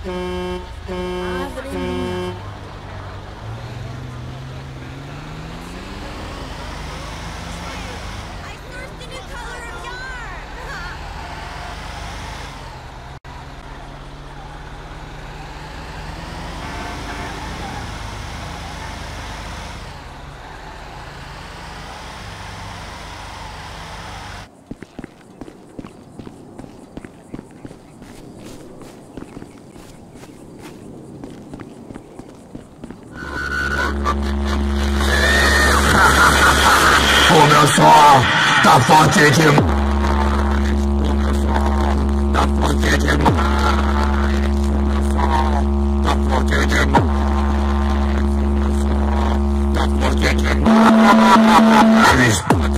Madre mía. I sourced a new color of yarn! 不能说大风姐姐，大风姐姐，大风姐姐，大风姐姐。